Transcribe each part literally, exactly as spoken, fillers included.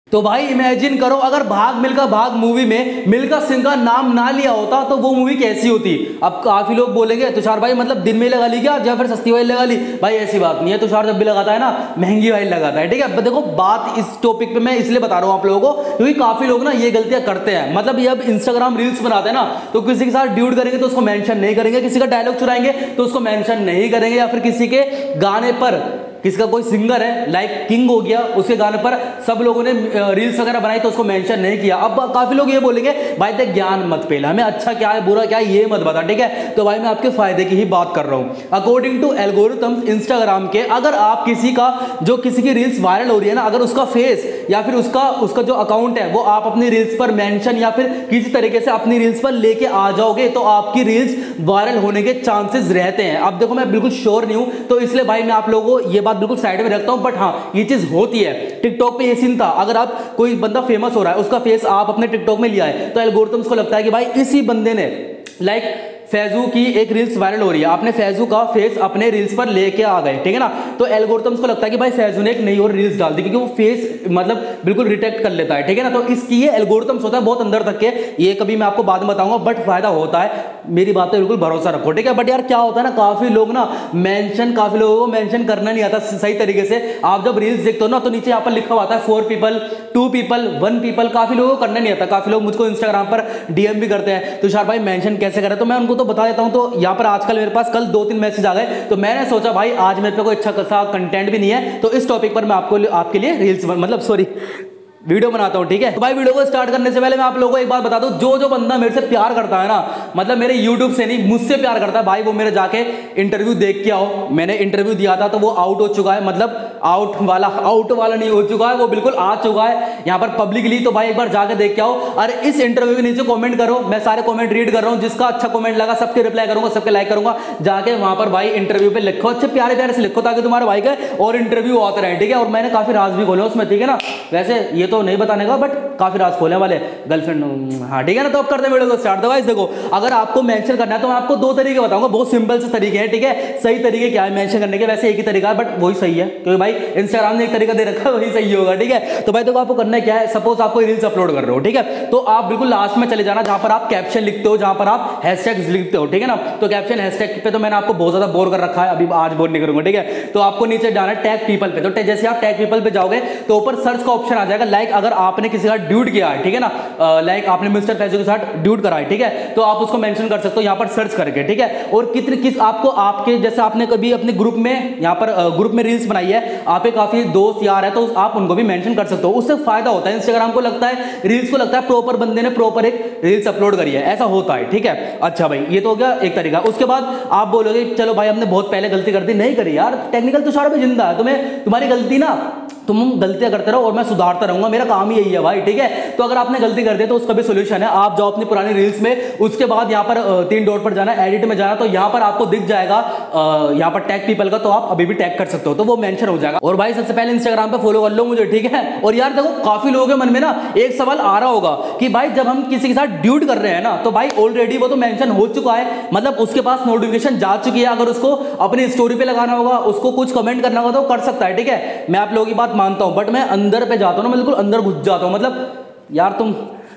तो भाई इमेजिन करो अगर भाग मिल्खा भाग मूवी में मिल्खा सिंह का नाम ना लिया होता तो वो मूवी कैसी होती। अब काफी लोग बोलेंगे तुषार भाई मतलब दिन में लगा ली क्या या फिर सस्ती वाली लगा ली। भाई ऐसी बात नहीं है, तुषार जब भी लगाता है ना महंगी वाली लगाता है, ठीक है। देखो बात इस टॉपिक पे मैं इसलिए बता रहा हूँ आप लोगों को क्योंकि काफी लोग ना ये गलतियां करते हैं। मतलब ये अब इंस्टाग्राम रील्स बनाते हैं ना तो किसी के साथ ड्यूट करेंगे तो उसको मेंशन नहीं करेंगे, किसी का डायलॉग चुराएंगे तो उसको मेंशन नहीं करेंगे, या फिर किसी के गाने पर किसका कोई सिंगर है लाइक किंग हो गया उसके गाने पर सब लोगों ने रील्स वगैरह बनाई तो उसको मेंशन नहीं किया। अब काफी लोग ये बोलेंगे भाई देख ज्ञान मत फैला, हमें अच्छा क्या है बुरा क्या है ये मत बता, ठीक है। तो भाई मैं आपके फायदे की ही बात कर रहा हूं। अकॉर्डिंग टू एल्गोरिथम्स इंस्टाग्राम के, अगर आप किसी का जो किसी की रील्स वायरल हो रही है ना, अगर उसका फेस या फिर उसका उसका जो अकाउंट है वो आप अपनी रील्स पर मेंशन या फिर किसी तरीके से अपनी रील्स पर लेके आ जाओगे तो आपकी रील्स वायरल होने के चांसेस रहते हैं। अब देखो मैं बिल्कुल श्योर नहीं हूं तो इसलिए भाई मैं आप लोगों को ये बिल्कुल साइड में रखता हूं, बट हाँ ये चीज होती है। टिकटॉक पे ये सीन था, अगर आप कोई बंदा फेमस हो रहा है उसका फेस आप अपने टिकटॉक में लिया है तो एल्गोरिथम्स को लगता है कि भाई इसी बंदे ने लाइक फैजू की एक रील्स वायरल हो रही है, आपने फैजू का फेस अपने रील्स पर लेके आ गए, ठीक है ना। तो एल्गोरिथम्स को लगता है कि भाई फैजू ने एक नई और रील्स डाल दी क्योंकि वो फेस मतलब बिल्कुल डिटेक्ट कर लेता है, ठीक है ना। तो इसकी ये एल्गोरिथम्स होता है बहुत अंदर तक के, ये कभी मैं आपको बाद में बताऊंगा, बट फायदा होता है, मेरी बात पे बिल्कुल भरोसा रखो, ठीक है। बट यार क्या होता है ना काफी लोग ना मेंशन काफी लोगों को मेंशन करना नहीं आता सही तरीके से। आप जब रील्स देखते हो ना तो नीचे यहाँ पर लिखा हुआ आता है four people, two people, one people, काफी लोगों को करना नहीं आता। काफी लोग मुझको इंस्टाग्राम पर डीएम भी करते हैं तुषार भाई मेंशन कैसे करें, तो मैं उनको तो बता देता हूं। तो यहाँ पर आजकल मेरे पास कल दो तीन मैसेज आ गए तो मैंने सोचा भाई आज मेरे पे कोई अच्छा खासा कंटेंट भी नहीं है तो इस टॉपिक पर मैं आपको आपके लिए रील्स मतलब सॉरी वीडियो बनाता हूं, ठीक है। तो भाई वीडियो को स्टार्ट करने से पहले मैं आप लोगों को एक बात बता दूं, जो जो बंदा मेरे से प्यार करता है ना, मतलब मेरे यूट्यूब से नहीं मुझसे प्यार करता है भाई, वो मेरे जाके इंटरव्यू देख के आओ। मैंने इंटरव्यू दिया था तो वो आउट हो चुका है, मतलब आउट वाला आउट वाला नहीं हो चुका है, वो बिल्कुल आ चुका है यहाँ पर पब्लिकली। तो भाई एक बार जाके देख के आओ। और इस इंटरव्यू के नीचे कॉमेंट करो, मैं सारे कॉमेंट रीड कर रहा हूँ, जिसका अच्छा कॉमेंट लगा सबके रिप्लाई करूंगा, सबके लाइक करूंगा। जाके वहां पर भाई इंटरव्यू पे लिखो, अच्छे प्यारे प्यारे से लिखो ताकि तुम्हारे भाई का और इंटरव्यू आते रहे, ठीक है। और मैंने काफी राज भी खोले उसमें, ठीक है ना। वैसे ये तो नहीं बताने का बट काफी राज खोलने वाले गर्लफ्रेंड, हाँ ठीक है ना। तो अब करते हैं वीडियो को स्टार्ट। गाइस देखो अगर आपको मेंशन करना है तो मैं आपको दो तरीके बताऊंगा, बहुत सिंपल से तरीके हैं, ठीक है। सही तरीके क्या है मेंशन करने के, वैसे एक ही तरीका है बट वही सही है क्योंकि भाई इंस्टाग्राम ने एक तरीका दे रखा है वही सही होगा, ठीक है। तो भाई देखो आपको करना क्या है, सपोज आप कोई रील्स अपलोड कर रहे हो, ठीक है, तो आप बिल्कुल लास्ट में चले जाना जहां पर आप कैप्शन लिखते हो, जहां पर आप हैशटैग्स लिखते हो, ठीक है ना। तो कैप्शन हैशटैग पे तो मैंने आपको बहुत ज्यादा बोर कर रखा है, अभी आज बोर नहीं करूंगा, ठीक है। तो आपको नीचे जाना है टैग पीपल पे, तो जैसे आप टैग पीपल पे जाओगे तो ऊपर सर्च का ऑप्शन आ जाएगा। लाइक अगर आपने किसी का ड्यूट किया है, ठीक है ना, लाइक आपने मिस्टर फैजू के साथ ड्यूट करा है, ठीक है, तो आप उसको मेंशन कर सकते हो यहाँ पर सर्च करके, ठीक है। और कितने किस आपको आपके जैसे आपने कभी अपने ग्रुप में यहाँ पर ग्रुप में रील्स बनाई है, आपके काफी दोस्त यार है तो आप उनको भी मेंशन कर सकते हो, उससे फायदा होता है। इंस्टाग्राम को लगता है रील्स को लगता है प्रॉपर बंदे ने प्रॉपर एक रील्स अपलोड करी है, ऐसा होता है, ठीक है। अच्छा भाई ये तो हो गया एक तरीका। उसके बाद आप बोलोगे चलो भाई हमने बहुत पहले गलती कर दी, नहीं करी यार, टेक्निकल तुषार भी जिंदा है, तुम्हें तुम्हारी गलती ना तुम गलतियां करते रहो और मैं सुधारता रहूंगा, मेरा काम ही यही है भाई, ठीक है। तो अगर आपने गलती कर दी तो उसका भी सोल्यूशन है, आप जाओ अपनी पुरानी रील्स में, उसके बाद यहाँ पर तीन डॉट पर जाना, एडिट में जाना, तो यहाँ पर आपको दिख जाएगा यहाँ पर टैग पीपल का, तो आप अभी भी टैग कर सकते हो, तो वो मेंशन हो जाएगा। और भाई सबसे पहले इंस्टाग्राम पे फॉलो कर लो मुझे, ठीक है। और यार देखो काफी लोगों के मन में ना एक सवाल आ रहा होगा कि भाई जब हम किसी के साथ ड्यूट कर रहे हैं ना तो भाई ऑलरेडी वो तो मेंशन हो चुका है, मतलब उसके पास नोटिफिकेशन जा चुकी है, अगर उसको अपनी स्टोरी पे लगाना होगा, उसको कुछ कमेंट करना होगा तो कर सकता है, ठीक है। मैं आप लोगों की बात मानता हूं, बट मैं अंदर पे जाता हूं ना, मैं बिल्कुल अंदर घुस जाता हूं, मतलब यार तुम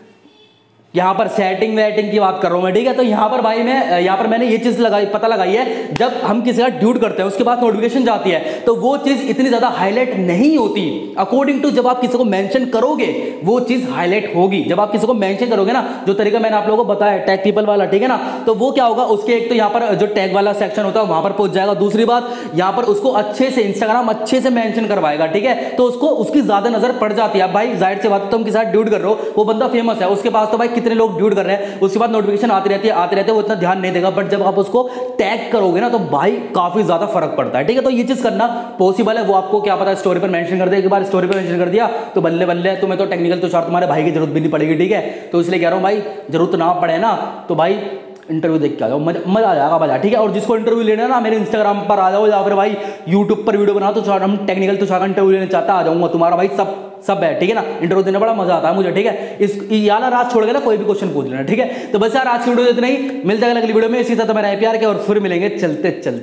यहाँ पर सेटिंग वेटिंग की बात कर रहा हूं मैं, ठीक है। तो यहाँ पर भाई मैं यहाँ पर मैंने ये चीज लगाई पता लगाई है, जब हम किसी का ड्यूट करते हैं उसके बाद नोटिफिकेशन जाती है तो वो चीज इतनी ज्यादा हाईलाइट नहीं होती। अकॉर्डिंग टू जब आप किसी को मेंशन करोगे वो चीज हाईलाइट होगी, जब आप किसी को मेंशन करोगे ना, जो तरीका मैंने आप लोगों को बताया टैग पीपल वाला, ठीक है ना, तो वो क्या होगा, उसके एक तो यहाँ पर जो टैग वाला सेक्शन होता है वहां पर पहुंच जाएगा। दूसरी बात यहाँ पर उसको अच्छे से इंस्टाग्राम अच्छे से मेंशन करवाएगा, ठीक है, तो उसको उसकी ज्यादा नजर पड़ जाती है। भाई जाहिर सी बात, तुम किसी साथ ड्यूट कर रहे हो, वो बंदा फेमस है, उसके पास तो भाई कितने लोग ड्यूट कर रहे हैं, उसके बाद नोटिफिकेशन आती रहती है आते रहते हैं, वो इतना ध्यान नहीं देगा, बट जब आप उसको टैग करोगे ना तो भाई काफी ज्यादा फर्क पड़ता है, ठीक है। तो ये चीज करना पॉसिबल है, वो आपको क्या पता स्टोरी पर मेंशन कर दे, एक बार स्टोरी पर मेंशन कर दिया तो बल्ले बल्ले, तुम्हें तो टेक्निकल तुषार तुम्हारे भाई की जरूरत भी नहीं पड़ेगी, ठीक है। तो इसलिए कह रहा हूं भाई जरूरत ना पड़े ना तो भाई इंटरव्यू देख के आ जाओ, मजा आ जाएगा मजा, ठीक है। और जिसको इंटरव्यू लेना है ना मेरे इंस्टाग्राम पर आ जाओ, या फिर भाई यूट्यूब पर वीडियो बनाओ, तो हम टेक्निकल तुषार का इंटरव्यू लेना चाहता आ जाऊंगा, तुम्हारा भाई सब सब है, ठीक है ना। इंटरव्यू देने बड़ा मजा आता है मुझे, ठीक है। इस यार रात छोड़ के ना कोई भी क्वेश्चन पूछ लेना, ठीक है। तो बस यार आज की वीडियो इतना ही, मिलते हैं अगली वीडियो में, इसी तरह मेरा प्यार के और फिर मिलेंगे चलते चलते।